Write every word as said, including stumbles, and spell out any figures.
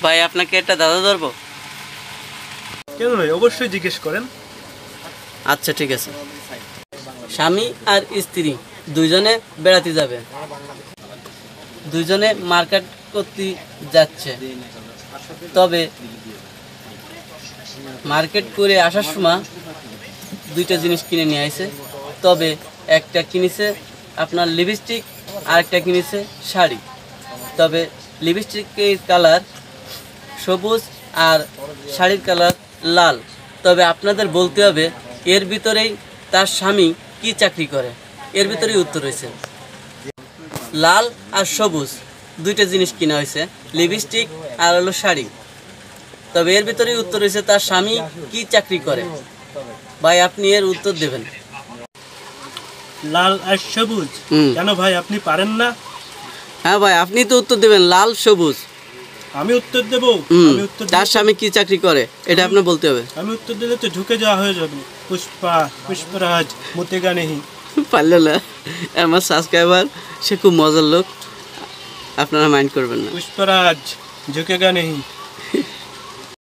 ভাই আপনাকে একটা দাদা ধরবো? কেন ভাই, অবশ্যই জিজ্ঞেস করেন। আচ্ছা ঠিক আছে। স্বামী আর স্ত্রী দুইজনে বেড়াতে যাবে। দুইজনে মার্কেট করতে যাচ্ছে, তবে মার্কেট করে আসার সময় দুইটা জিনিস কিনে নিয়ে আসে। তবে একটা কিনেছে আপনার লিপস্টিক আর একটা কিনেছে শাড়ি। তবে লিপস্টিকের কালার সবুজ আর শাড়ির কালার লাল। তবে আপনাদের বলতে হবে এর ভিতরেই তার স্বামী কি চাকরি করে। এর ভিতরেই উত্তর হয়েছে লাল আর সবুজ দুইটা জিনিস কিনা হয়েছে, লিপস্টিক আর হলো শাড়ি। তবে এর ভিতরেই উত্তর হয়েছে তার স্বামী কি চাকরি করে। ভাই আপনি এর উত্তর দেবেন। লাল আর সবুজ। কেন ভাই, আপনি পারেন না? হ্যাঁ ভাই, আপনি তো উত্তর দেবেন লাল সবুজ। আমি উত্তর দেব? আমি উত্তর তার স্বামী কি চাকরি করে এটা আপনি বলতে হবে। আমি উত্তর দিলে তো ঢুকে যাওয়া হয়ে যাবে। পুষ্পা পুষ্পরাজ মুতেগা নেহি। পারলে না, আমার সাবস্ক্রাইবার সে খুব মজার লোক, আপনারা মাইন্ড করবেন না। পুষ্পরাজ ঝুঁকেগা নেহি।